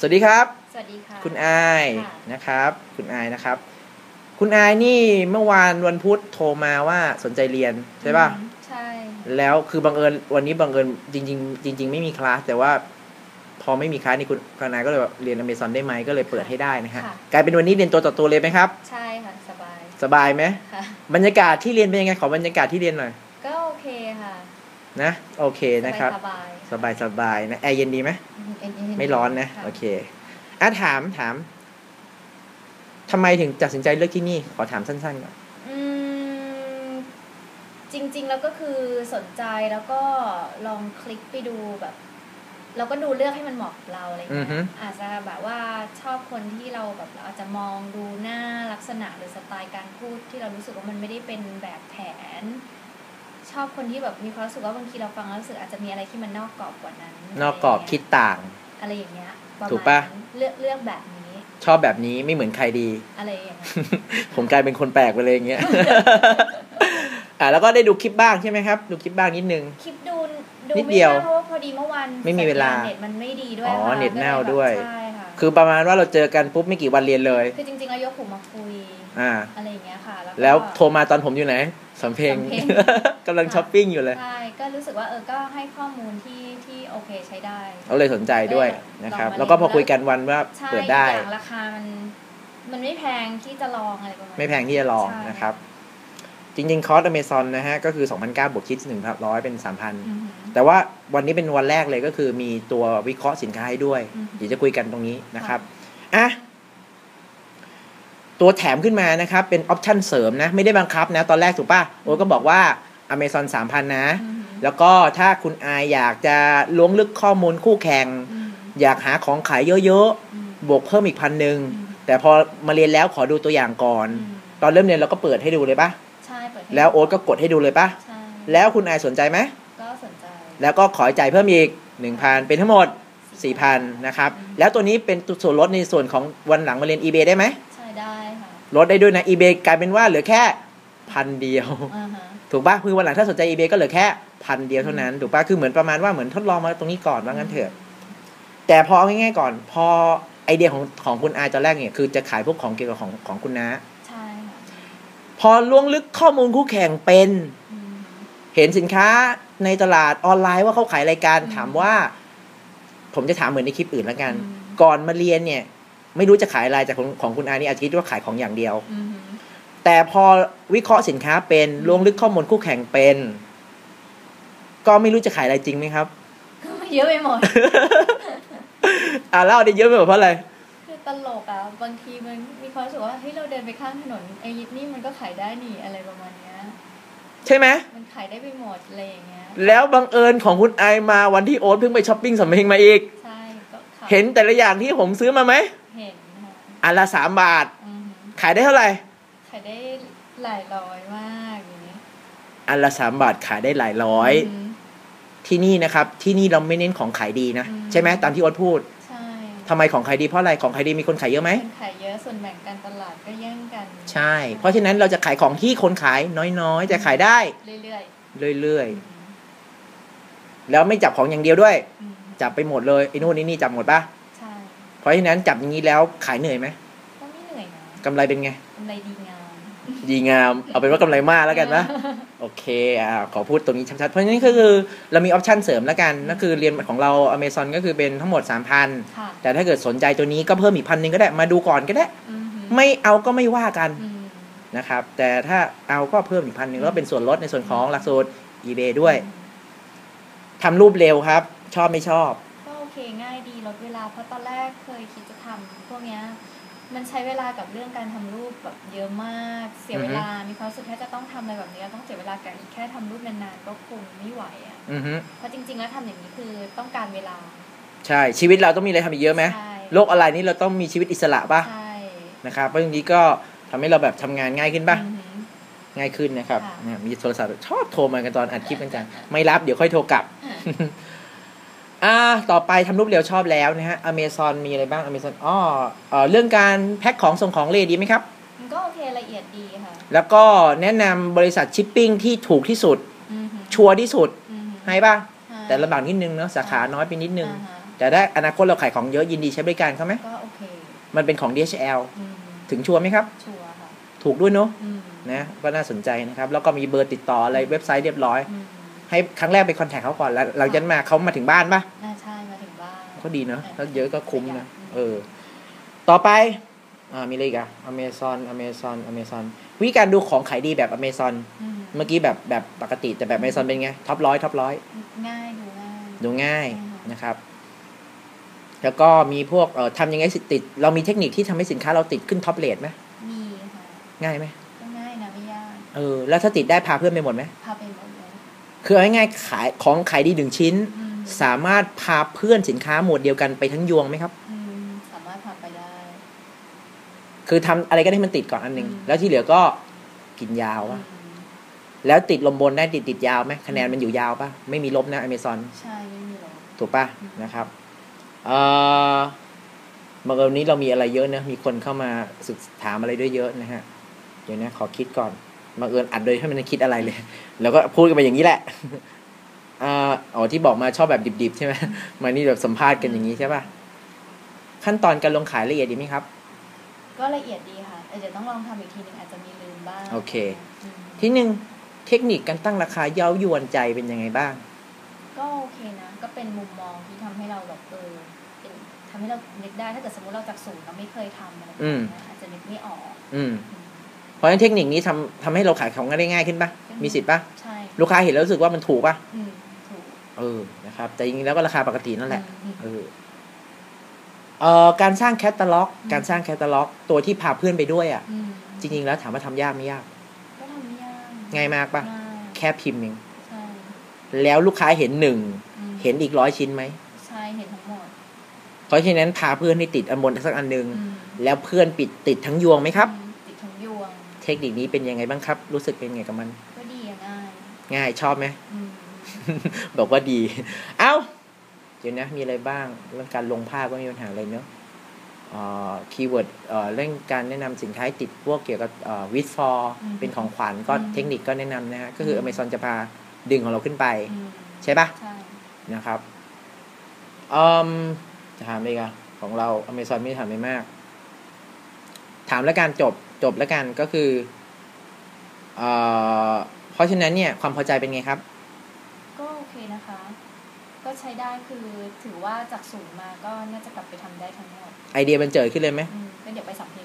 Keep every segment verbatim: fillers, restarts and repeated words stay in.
สวัสดีครับสวัสดีค่ะคุณอายนะครับคุณอายนะครับคุณอายนี่เมื่อวานวันพุธโทรมาว่าสนใจเรียนใช่ป่ะใช่แล้วคือบังเอิญวันนี้บังเอิญจริงๆจริงๆไม่มีคลาสแต่ว่าพอไม่มีคลาสนี่คุณคุณอายก็เลยเรียน Amazon ได้ไหมก็เลยเปิดให้ได้นะฮะกลายเป็นวันนี้เรียนตัวต่อตัวเลยไหมครับใช่ค่ะสบายสบายไหมบรรยากาศที่เรียนเป็นยังไงขอบรรยากาศที่เรียนหน่อยก็โอเคค่ะนะโอเคนะครับสบายสบายสบายนะแอร์เย็นดีไหมไม่ร้อนนะโอเคอ่ะถามถามทำไมถึงตัดสินใจเลือกที่นี่ขอถามสั้นๆก่อนอืมจริงๆแล้วก็คือสนใจแล้วก็ลองคลิกไปดูแบบเราก็ดูเลือกให้มันเหมาะกับเราอะไรเงี้ยอาจจะแบบว่าชอบคนที่เราแบบเราอาจจะมองดูหน้าลักษณะหรือสไตล์การพูดที่เรารู้สึกว่ามันไม่ได้เป็นแบบแผนชอบคนที่แบบมีความรู้สึกว่าบางทีเราฟังแล้วรู้สึกอาจจะมีอะไรที่มันนอกกรอบกว่านั้นนอกกรอบคิดต่างอะไรอย่างเงี้ยถูกปะเลือกเลือกแบบนี้ชอบแบบนี้ไม่เหมือนใครดีอะไรอย่างเงี้ยผมกลายเป็นคนแปลกไปเลยอย่างเงี้ยอ่าแล้วก็ได้ดูคลิปบ้างใช่ไหมครับดูคลิปบ้างนิดนึงคลิปดูดูนิดเดียวเพราะว่าพอดีเมื่อวานไม่มีเวลาเน็ตมันไม่ดีด้วยอ๋อเน็ตแน่วด้วยใช่ค่ะคือประมาณว่าเราเจอกันปุ๊บไม่กี่วันเรียนเลยคือจริงๆเรายกหูมาคุยอ่าอะไรอย่างเงี้ยค่ะแล้วโทรมาตอนผมอยู่ไหนสำเพ็งกำลังช้อปปิ้งอยู่เลยใช่ก็รู้สึกว่าเออก็ให้ข้อมูลที่ที่โอเคใช้ได้เราเลยสนใจด้วยนะครับแล้วก็พอคุยกันวันว่าเปิดได้อย่างราคามันมันไม่แพงที่จะลองอะไรประมาณไม่แพงที่จะลองนะครับจริงๆคอร์ส Amazon นะฮะก็คือ สองพันเก้าร้อย บวกคิด หนึ่งร้อย เป็น สามพัน แต่ว่าวันนี้เป็นวันแรกเลยก็คือมีตัววิเคราะห์สินค้าให้ด้วยเดี๋ยวจะคุยกันตรงนี้นะครับอ่ะตัวแถมขึ้นมานะครับเป็นออปชั่นเสริมนะไม่ได้บังคับนะตอนแรกถูกป่ะโอ้ก็บอกว่า Amazon สามพัน นะแล้วก็ถ้าคุณอายอยากจะล้วงลึกข้อมูลคู่แข่งอยากหาของขายเยอะๆบวกเพิ่มอีกพันหนึ่งแต่พอมาเรียนแล้วขอดูตัวอย่างก่อนตอนเริ่มเรียนเราก็เปิดให้ดูเลยป่ะใช่เปิดแล้วโอ๊ตก็กดให้ดูเลยป่ะใช่แล้วคุณอายสนใจไหมก็สนใจแล้วก็ขอจ่ายเพิ่มอีก หนึ่งพัน เป็นทั้งหมด สี่พัน นะครับแล้วตัวนี้เป็นส่วนลดในส่วนของวันหลังมาเรียน eBay ได้ไหมใช่ได้ค่ะลดได้ด้วยนะ eBay กลายเป็นว่าเหลือแค่พันเดียวถูกป่ะคือวันหลังถ้าสนใจ eBay ก็เหลือแค่พันเดียวเท่านั้นถูกป่ะคือเหมือนประมาณว่าเหมือนทดลองมาตรงนี้ก่อนว่างั้นเถอะแต่พอเอาง่ายๆก่อนพอไอเดียของของคุณอายตอนแรกเนี่ยคือจะขายพวกของเกี่ยวกับของของคุณน้าใช่ค่ะพอล่วงลึกข้อมูลคู่แข่งเป็นเห็นสินค้าในตลาดออนไลน์ว่าเขาขายรายการถามว่าผมจะถามเหมือนในคลิปอื่นแล้วกันก่อนมาเรียนเนี่ยไม่รู้จะขายอะไรจากของของคุณอายนี่อาจจะคิดว่าขายของอย่างเดียวแต่พอวิเคราะห์สินค้าเป็นล่วงลึกข้อมูลคู่แข่งเป็นก็ไม่รู้จะขายอะไรจริงไหมครับก็เยอะไปหมดอ่าเล่าได้เยอะไปหมดเพราะอะไรคือตลกอ่ะบางทีมันมีความรู้สึกว่าเฮ้ยเราเดินไปข้างถนนไอ้นี่มันก็ขายได้นี่อะไรประมาณเนี้ยใช่ไหมมันขายได้ไปหมดอะไรอย่างเงี้ยแล้วบังเอิญของคุณไอมาวันที่โอ๊ตเพิ่งไปช้อปปิ้งสำเพ็งมาอีกใช่ก็เห็นแต่ละอย่างที่ผมซื้อมาไหมเห็นค่ะอันละสามบาทขายได้เท่าไหร่ขายได้หลายร้อยมากอย่างนี้อันละสามบาทขายได้หลายร้อยที่นี่นะครับที่นี่เราไม่เน้นของขายดีนะใช่ไหมตามที่โอ๊ตพูดใช่ทำไมของขายดีเพราะอะไรของขายดีมีคนขายเยอะไหมคนขายเยอะส่วนแบ่งการตลาดก็แย่งกันใช่เพราะฉะนั้นเราจะขายของที่คนขายน้อยๆแต่ขายได้เรื่อยๆเรื่อยๆแล้วไม่จับของอย่างเดียวด้วยจับไปหมดเลยไอ้นู่นนี่จับหมดป่ะใช่เพราะฉะนั้นจับอย่างนี้แล้วขายเหนื่อยไหมก็ไม่เหนื่อยนะกำไรเป็นไงกำไรดีงามดีงามเอาเป็นว่ากำไรมากแล้วกันนะโอเคอ่าขอพูดตรงนี้ชัดๆเพราะฉะนั้นก็คือเรามีออปชั่นเสริมแล้วกันนั่นคือเรียนของเรา Amazon ก็คือเป็นทั้งหมด สามพัน แต่ถ้าเกิดสนใจตัวนี้ก็เพิ่มอีกพันหนึ่งก็ได้มาดูก่อนก็ได้ไม่เอาก็ไม่ว่ากันนะครับแต่ถ้าเอาก็เพิ่มอีกพันหนึ่งก็เป็นส่วนลดในส่วนของหลักสูตร eBay ด้วยทำรูปเร็วครับชอบไม่ชอบก็โอเคง่ายดีลดเวลาเพราะตอนแรกเคยคิดจะทำพวกเนี้ยมันใช้เวลากับเรื่องการทำรูปแบบเยอะมากเสียเวลามีความรู้สึกแค่จะต้องทำอะไรแบบนี้ต้องเสียเวลากับอีกแค่ทำรูปนานๆก็คงไม่ไหวอ่ะเพราะจริงๆแล้วทำอย่างนี้คือต้องการเวลาใช่ชีวิตเราต้องมีอะไรทำอีกเยอะไหมโลกออนไลน์นี้เราต้องมีชีวิตอิสระป่ะนะครับเพราะอย่างนี้ก็ทำให้เราแบบทำงานง่ายขึ้นป่ะง่ายขึ้นนะครับมีโทรศัพท์ชอบโทรมากันตอนอัดคลิปกันจังไม่รับเดี๋ยวค่อยโทรกลับอ่าต่อไปทำรูปเร็วชอบแล้วนะฮะ Amazon มีอะไรบ้าง Amazon อ๋อเอ่อเรื่องการแพ็คของส่งของเร็วดีไหมครับมันก็โอเคละเอียดดีค่ะแล้วก็แนะนำบริษัทชิปปิ้งที่ถูกที่สุดชัวร์ที่สุดให้ป่ะแต่ลำบากนิดนึงเนาะสาขาน้อยไปนิดนึงแต่แต่ถ้าอนาคตเราขายของเยอะยินดีใช้บริการเขาไหมก็โอเคมันเป็นของ ดี เอช แอลอืมถึงชัวร์ไหมครับชัวร์ค่ะถูกด้วยเนาะอืมนะก็น่าสนใจนะครับแล้วก็มีเบอร์ติดต่ออะไรเว็บไซต์เรียบร้อยอืมให้ครั้งแรกไปคอนแทคเขาก่อนแล้วหลังจากนั้นมาเขามาถึงบ้านป่ะน่าใช่มาถึงบ้านก็ดีเนาะถ้าเยอะก็คุ้มนะเออเออต่อไปอ่ามีอะไรอีกอะ Amazon Amazon Amazon วิธีการดูของขายดีแบบ Amazon อืมเมื่อกี้แบบแบบปกติแต่แบบ Amazon เป็นไงท็อปร้อยท็อปร้อยง่ายดูง่ายดูง่ายอืมนะครับแล้วก็มีพวกเอ่อทำยังไงสิติดเรามีเทคนิคที่ทำให้สินค้าเราติดขึ้นท็อปเรทไหมมีค่ะง่ายไหมก็ง่ายนะไม่ยากเออแล้วถ้าติดได้พาเพื่อนไปหมดไหมพาไปหมดเลยคือเอาง่ายๆขายของขายดีหนึ่งชิ้นอืมสามารถพาเพื่อนสินค้าหมวดเดียวกันไปทั้งยวงไหมครับอืมสามารถพาไปได้คือทำอะไรก็ได้ให้มันติดก่อนอันหนึ่งอืมแล้วที่เหลือก็กินยาวอือะมแล้วติดลมบนได้ติดติดยาวไหมคะแนนมันอยู่ยาวปะไม่มีลบนะ Amazon ใช่ไม่มีหรอกถูกปะนะครับเอ่อเมื่อวันนี้เรามีอะไรเยอะนะมีคนเข้ามาศึกถามอะไรด้วยเยอะนะฮะเดี๋ยวนะขอคิดก่อนมาเอิญอัดโดยให้มันคิดอะไรเลย แล้วก็พูดกันไปอย่างนี้แหละอ่าอ๋อที่บอกมาชอบแบบดิบๆใช่ไหมมานี่แบบสัมภาษณ์กันอย่างนี้ใช่ปะขั้นตอนการลงขายละเอียดดีไหมครับก็ละเอียดดีค่ะเดี๋ยวต้องลองทำอีกทีนึงอาจจะมีลืมบ้างโอเคที่หนึ่งเทคนิคการตั้งราคาเย้ายวนใจเป็นยังไงบ้างก็โอเคนะก็เป็นมุมมองที่ทำให้เราแบบเออเป็นทำให้เรานึกได้ถ้าเกิดสมมติเราจากศูนย์เราไม่เคยทำอะไรแบบนี้อาจจะนึกไม่ออกอืมเพราะฉะนั้นเทคนิคนี้ทำทำให้เราขายของได้ง่ายขึ้นปะมีสิทธิ์ปะใช่ลูกค้าเห็นแล้วรู้สึกว่ามันถูกปะอืมถูกเออนะครับแต่จริงๆแล้วก็ราคาปกตินั่นแหละอืมเออเอ่อการสร้างแคตตาล็อกการสร้างแคตตาล็อกตัวที่พาเพื่อนไปด้วยอ่ะอืมจริงๆแล้วถามว่าทำยากไม่ยากก็ทำไม่ยากง่ายมากปะง่ายแค่พิมพ์เองใช่แล้วลูกค้าเห็นหนึ่งอืมเห็นอีกร้อยชิ้นไหมใช่เห็นทั้งหมดเพราะฉะนั้นพาเพื่อนให้ติดอันบนสักอันหนึ่งอืมแล้วเพื่อนปิดติดทั้งยวงไหมครับอืมติดทั้งยวงเทคนิคนี้เป็นยังไงบ้างครับรู้สึกเป็นไงกับมันก็ดีอะง่ายง่ายชอบไหมอืมบอกว่าดีเอ้าเดี๋ยวนะมีอะไรบ้างเรื่องการลงภาพก็มีปัญหาอะไรเนอะคีย์เวิร์ดเรื่องการแนะนำสินค้าติดพวกเกี่ยวกับวิดฟอร์เป็นของขวัญก็เทคนิคก็แนะนำนะฮะก็คือ Amazon จะพาดึงของเราขึ้นไปใช่ปะใช่นะครับอืมจะถามอะไรกันของเรา Amazon ไม่ถามไม่มากถามแล้วกันจบจบแล้วกันก็คือเอ่อเพราะฉะนั้นเนี่ยความพอใจเป็นไงครับก็โอเคนะคะก็ใช้ได้คือถือว่าจากศูนย์มาก็น่าจะกลับไปทำได้ทั้งหมดไอเดียมันเจิดขึ้นเลยไหมก็เดี๋ยวไปสัมเพลง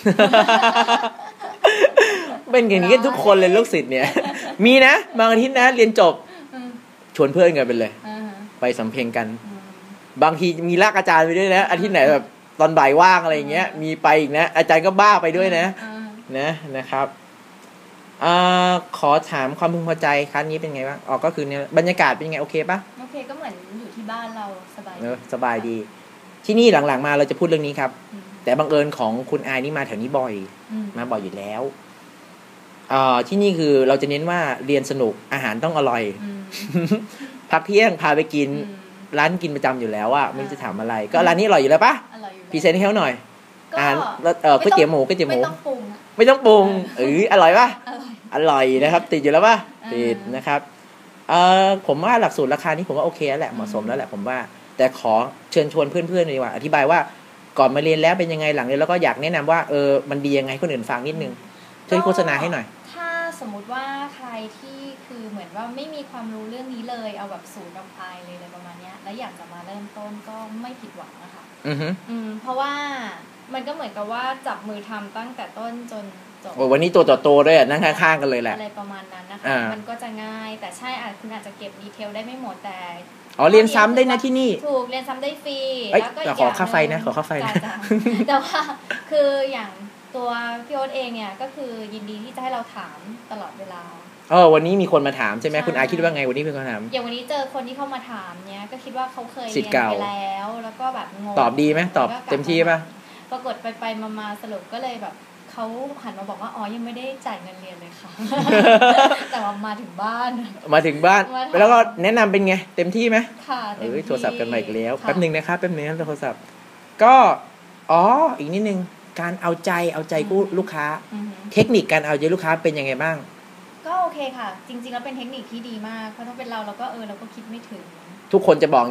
เป็นอย่างนี้กันทุกคนเลยลูกศิษย์เนี่ยมีนะบางอาทิตย์นะเรียนจบชวนเพื่อนกันไปเลยไปสัมเพลงกันบางทีมีลากอาจารย์ไปด้วยนะอาทิตย์ไหนแบบตอนบ่ายว่างอะไรอย่างเงี้ยมีไปอีกนะอาจารย์ก็บ้าไปด้วยนะนะนะครับอ่าขอถามความพึงพอใจครั้งนี้เป็นไงบ้างอ๋อก็คือเนี่ยบรรยากาศเป็นไงโอเคปะโอเคก็เหมือนอยู่ที่บ้านเราสบายเออสบายดีที่นี่หลังๆมาเราจะพูดเรื่องนี้ครับแต่บังเอิญของคุณอายนี่มาแถวนี้บ่อยมาบ่อยอยู่แล้วอ่าที่นี่คือเราจะเน้นว่าเรียนสนุกอาหารต้องอร่อยพักเที่ยงพาไปกินร้านกินประจำอยู่แล้วอ่ะไม่รู้จะถามอะไรก็ร้านนี้อร่อยอยู่แล้วปะพรีเซนต์ให้เขาหน่อยอาหารเออก๋วยเตี๋ยวหมูก๋วยเตี๋ยวหมูไม่ต้องปรุงไม่ต้องปรุงเอออร่อยปะอร่อยนะครับติดอยู่แล้วปะติดนะครับเออผมว่าหลักสูตรราคานี้ผมว่าโอเคแล้วแหละเหมาะสมแล้วแหละผมว่าแต่ขอเชิญชวนเพื่อนๆหน่อยดีกว่าอธิบายว่าก่อนมาเรียนแล้วเป็นยังไงหลังเรียนแล้วก็อยากแนะนำว่าเออมันดียังไงคนอื่นฟังนิดนึงช่วยโฆษณาให้หน่อยถ้าสมมุติว่าใครที่คือเหมือนว่าไม่มีความรู้เรื่องนี้เลยเอาแบบศูนย์ดำพายเลยอะไรประมาณนี้แล้วอยากจะมาเริ่มต้นก็ไม่ผิดหวังนะคะอือฮึอืมเพราะว่ามันก็เหมือนกับว่าจับมือทำตั้งแต่ต้นจนจบโอ้วันนี้ตัวต่อตัวด้วยนั่งข้างๆกันเลยแหละอะไรประมาณนั้นนะคะมันก็จะง่ายแต่ใช่อาจคุณอาจจะเก็บดีเทลได้ไม่หมดแต่อ๋อเรียนซ้ำได้นะที่นี่ถูกเรียนซ้ำได้ฟรีแล้วก็ขอค่าไฟนะขอค่าไฟนะแต่ว่าคืออย่างตัวพี่โอ๊ตเองเนี่ยก็คือยินดีที่จะให้เราถามตลอดเวลาเออวันนี้มีคนมาถามใช่ไหมคุณอาคิดว่าไงวันนี้มีคนถามอย่างวันนี้เจอคนที่เข้ามาถามเนี้ยก็คิดว่าเขาเคยเรียนไปแล้วแล้วก็แบบงงตอบดีไหมตอบเต็มที่ป่ะปรากฏไปไปมาๆสรุปก็เลยแบบเขาหันมาบอกว่าอ๋อยังไม่ได้จ่ายเงินเรียนเลยค่ะ แต่ว่ามาถึงบ้านมาถึงบ้านแล้วก็แนะนำเป็นไงเต็มที่ไหมค่ะเออโทรศัพท์กันมาอีกแล้วแป๊บนึงนะครับแป๊บนึงนะโทรศัพท์ก็อ๋ออีกนิดนึงการเอาใจเอาใจลูกค้าเทคนิคการเอาใจลูกค้าเป็นยังไงบ้างก็โอเคค่ะจริงๆแล้วเป็นเทคนิคที่ดีมากเพราะถ้าเป็นเราเราก็เออเราก็คิดไม่ถึงทุกคนจะบอกเงี้ย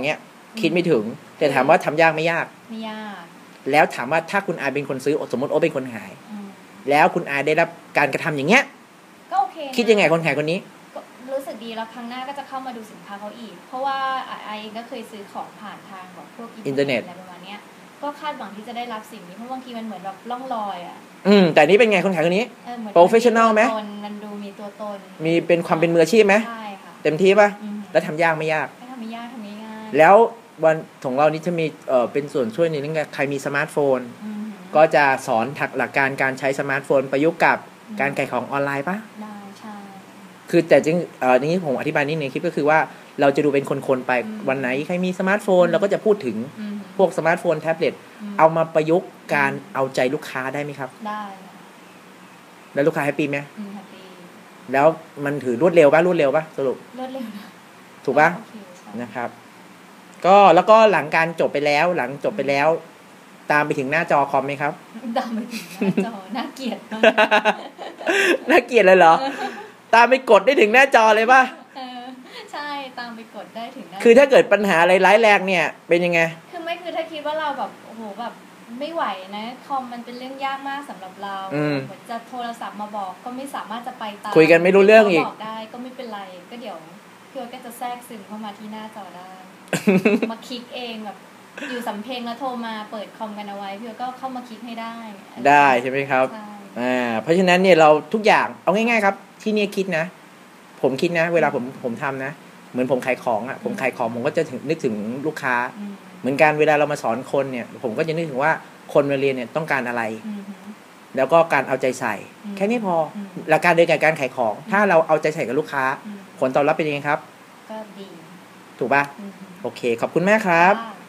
คิดไม่ถึงแต่ถามว่าทำยากไม่ยากไม่ยากแล้วถามว่าถ้าคุณอาเป็นคนซื้อสมมติโอเป็นคนขายแล้วคุณอาได้รับการกระทำอย่างเงี้ยก็โอเคคิดยังไงคนขายคนนี้รู้สึกดีแล้วครั้งหน้าก็จะเข้ามาดูสินค้าเขาอีกเพราะว่าไอเองก็เคยซื้อของผ่านทางแบบพวกอินเทอร์เน็ตอะไรประมาณนี้ก็คาดหวังที่จะได้รับสิ่งนี้เพราะบางทีมันเหมือนแบบล่องลอยอ่ะอืมแต่นี้เป็นไงคนขายคนนี้โปรเฟชชั่นอลไหมมันดูมีตัวตนมีเป็นความเป็นมืออาชีพไหมใช่ค่ะเต็มที่ป่ะแล้วทำยากไม่ยากไม่ทำไม่ยากทำไม่ง่ายแล้ววันของเรานี้จะมีเอ่อเป็นส่วนช่วยในเรื่องใครมีสมาร์ทโฟนก็จะสอนหลักการการใช้สมาร์ทโฟนประยุกต์กับการขายของออนไลน์ป่ะได้ใช่คือแต่จริงเอ่อนี้ผมอธิบายนิดนึงคลิปก็คือว่าเราจะดูเป็นคนๆไปวันไหนใครมีสมาร์ทโฟนเราก็จะพูดถึงพวกสมาร์ทโฟนแท็บเล็ตเอามาประยุกต์การเอาใจลูกค้าได้ไหมครับได้แล้วลูกค้าแฮปปี้ไหมแฮปปี้แล้วมันถือรวดเร็วป่ะรวดเร็วป่ะสรุปรวดเร็วนะถูกป่ะนะครับก็แล้วก็หลังการจบไปแล้วหลังจบไปแล้วตามไปถึงหน้าจอคอมไหมครับตามไปถึงหน้าจอน่าเกลียดมากน่าเกลียดเลยเหรอตามไปกดได้ถึงหน้าจอเลยป่ะใช่ตามไปกดได้ถึงหน้าคือถ้าเกิดปัญหาอะไรร้ายแรงเนี่ยเป็นยังไงคือไม่คือถ้าคิดว่าเราแบบโอ้โหแบบไม่ไหวนะคอมมันเป็นเรื่องยากมากสำหรับเราจะโทรศัพท์มาบอกก็ไม่สามารถจะไปตามคุยกันไม่รู้เรื่องอีกบอกได้ก็ไม่เป็นไรก็เดี๋ยวพี่โอ๊ตก็จะแทรกซึมเข้ามาที่หน้าจอได้มาคลิกเองแบบอยู่สำเพ็งแล้วโทรมาเปิดคอมกันเอาไว้พี่โอ๊ตก็เข้ามาคลิกให้ได้ได้ใช่ไหมครับอ่าเพราะฉะนั้นเนี่ยเราทุกอย่างเอาง่ายๆครับที่นี่คิดนะผมคิดนะเวลาผมผมทำนะเหมือนผมขายของอ่ะผมขายของผมก็จะถึงนึกถึงลูกค้าเหมือนกันเวลาเรามาสอนคนเนี่ยผมก็จะนึกถึงว่าคนมาเรียนเนี่ยต้องการอะไรแล้วก็การเอาใจใส่แค่นี้พอหลักการเดินกับการขายของถ้าเราเอาใจใส่กับลูกค้าผลตอบรับเป็นยังไงครับก็ดีถูกป่ะโอเคขอบคุณมากครับ